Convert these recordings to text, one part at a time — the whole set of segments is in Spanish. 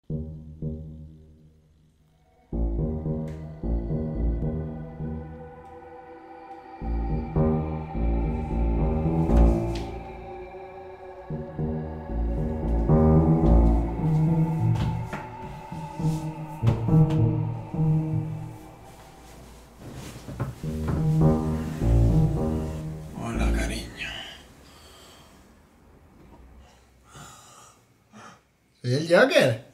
Hola, cariño. ¿Soy el Joker?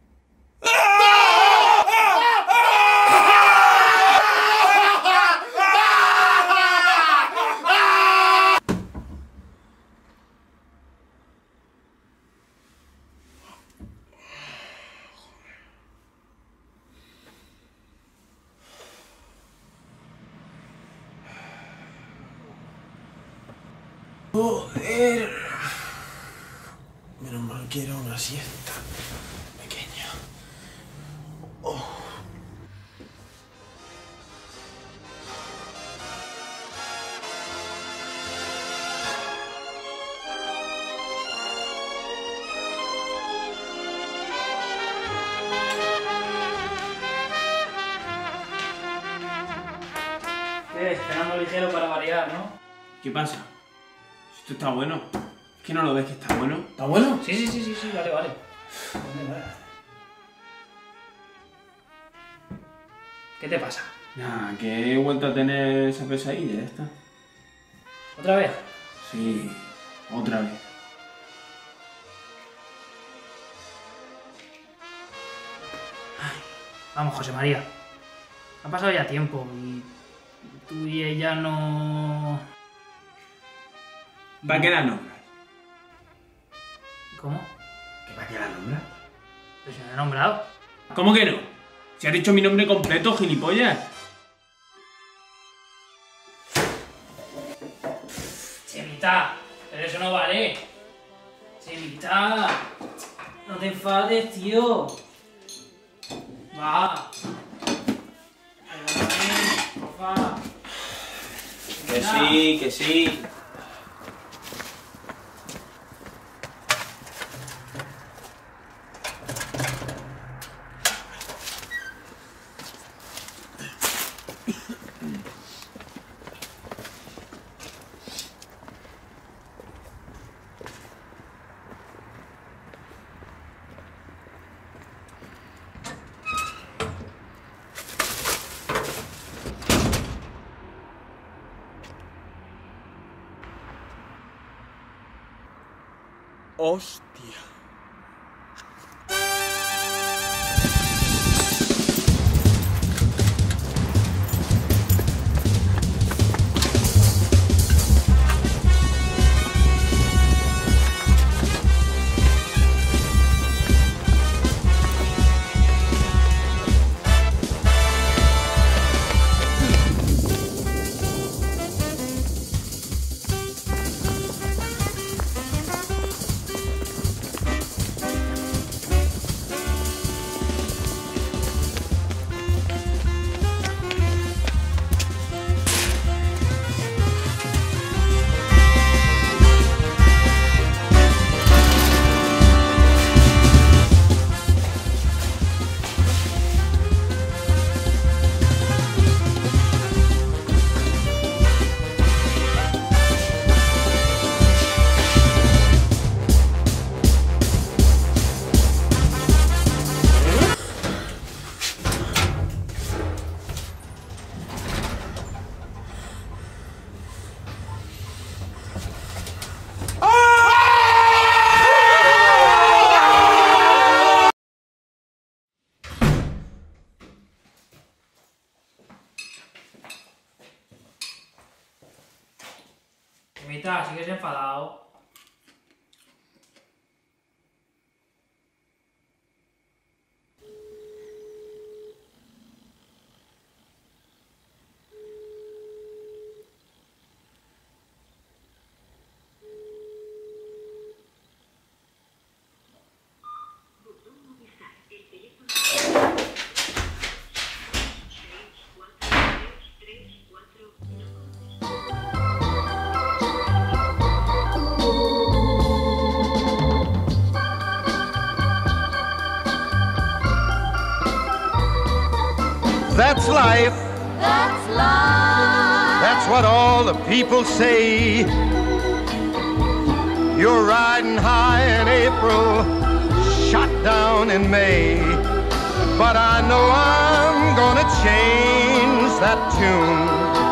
Joder. Menos mal que era una siesta pequeña. Cenando ligero para variar, ¿no? ¿Qué pasa? Si esto está bueno. ¿Es que no lo ves que está bueno? ¿Está bueno? Sí, vale, vale. ¿Qué te pasa? Nada, que he vuelto a tener esa pesadilla, ya está. ¿Otra vez? Sí, otra vez. Vamos, José María. Ha pasado ya tiempo y tú y ella no... ¿Para qué la nombras? ¿Cómo? ¿Que para qué la nombras? Pero si no he nombrado. ¿Cómo que no? Si has dicho mi nombre completo, gilipollas. Chemita, pero eso no vale. Chemita, no te enfades, tío. Va. Perdóname, porfa. Chemita. Que sí. Hostia. That's life. That's life. That's what all the people say. You're riding high in April, shot down in May. But I know I'm gonna change that tune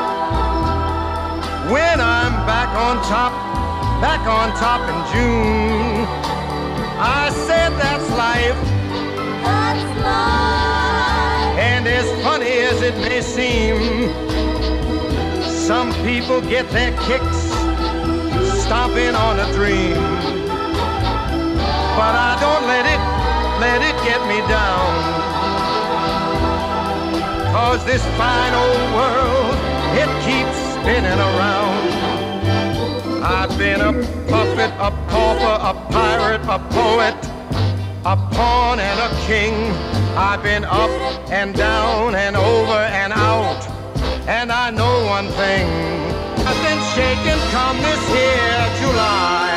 when I'm back on top in June. I said that's life. That's life. And as funny as it may seem, some people get their kicks stomping on a dream. But I don't let it get me down. 'Cause this fine old world, it keeps spinning around. I've been a puppet, a pauper, a pirate, a poet, a pawn and a king. I've been up and down and over and out. And I know one thing, I've been shaken come this here July.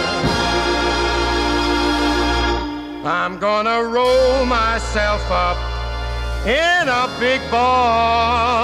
I'm gonna roll myself up in a big ball